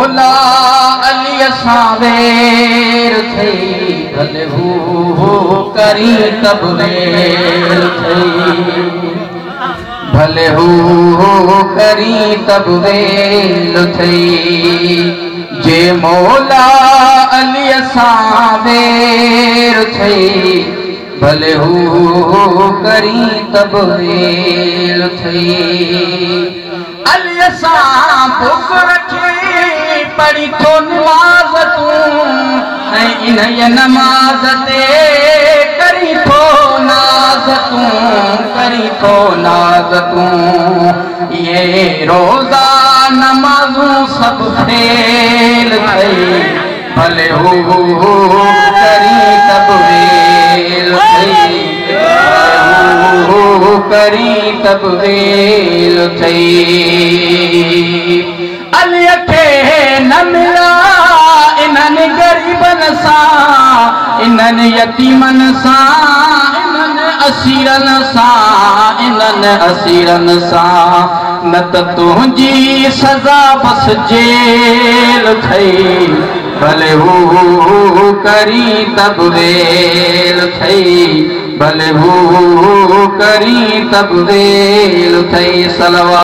मौला अली सावेर थई भले हू करी तब वेर थई भले हू करी तब वेर थई जे मौला अली सावेर थई भले हू करी तब वेर थई अली सां बुख रखी पढ़ी तो नमाज तूं इन नमाज ते करी तो नाज तूं ये रोज़ा नमाज़ूं सब फेल थई भले हू करी तब वेल थई करी तब वेल थई अली खे न मिला इन्हनि गरीबनि सां इन्हनि यतीमनि सां इन्हनि असीरनि सां न त तुंहिंजी सज़ा बस जेल थई भले हू करी तब वेल थई भले हू करी तब वेल थई सलवा